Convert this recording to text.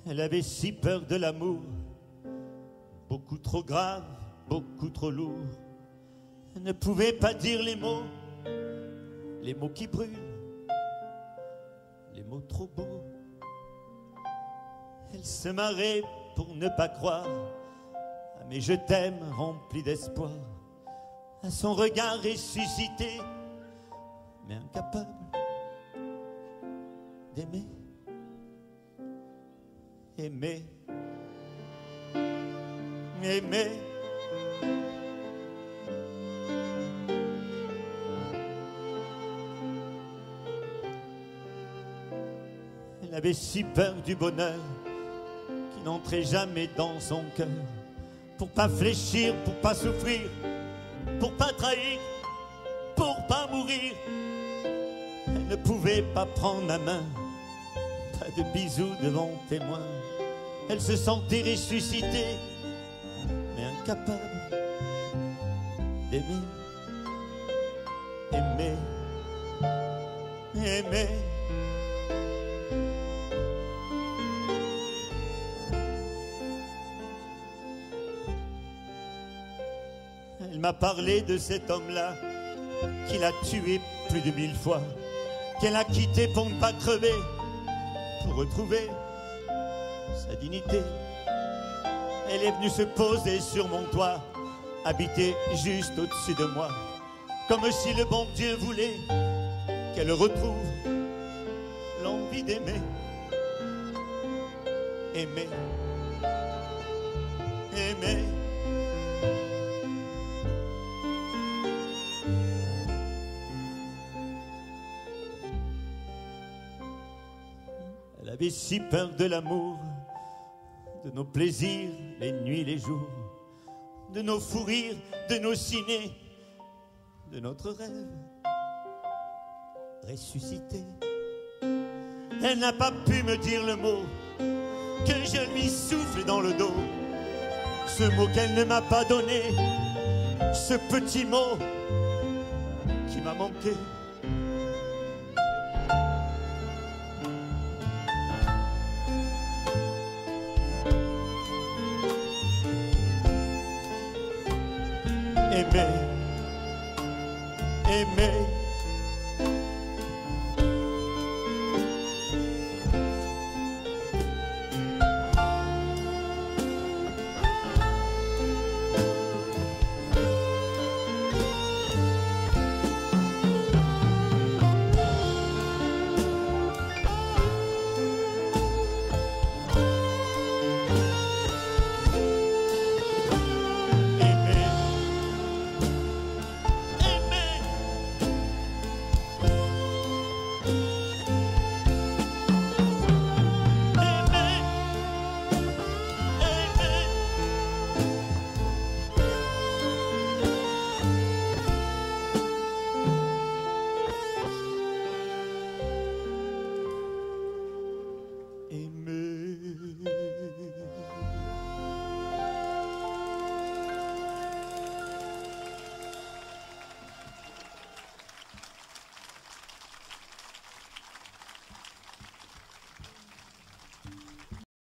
Elle avait si peur de l'amour, beaucoup trop grave, beaucoup trop lourd. Elle ne pouvait pas dire les mots qui brûlent, les mots trop beaux. Elle se marrait pour ne pas croire à mes je t'aime remplis d'espoir, à son regard ressuscité, mais incapable d'aimer. Aimer, aimer. Elle avait si peur du bonheur qui n'entrait jamais dans son cœur, pour pas fléchir, pour pas souffrir, pour pas trahir, pour pas mourir. Elle ne pouvait pas prendre ma main, pas de bisous devant témoin. Elle se sentait ressuscitée, mais incapable d'aimer, aimer, aimer. Elle m'a parlé de cet homme-là qui l'a tué plus de 1000 fois, qu'elle a quitté pour ne pas crever, pour retrouver sa dignité. Elle est venue se poser sur mon toit, habiter juste au-dessus de moi, comme si le bon Dieu voulait qu'elle retrouve l'envie d'aimer, aimer, aimer. Elle avait si peur de l'amour, de nos plaisirs, les nuits, les jours, de nos fous rires, de nos cinés, de notre rêve ressuscité. Elle n'a pas pu me dire le mot que je lui souffle dans le dos, ce mot qu'elle ne m'a pas donné, ce petit mot qui m'a manqué. Aimer, aimer.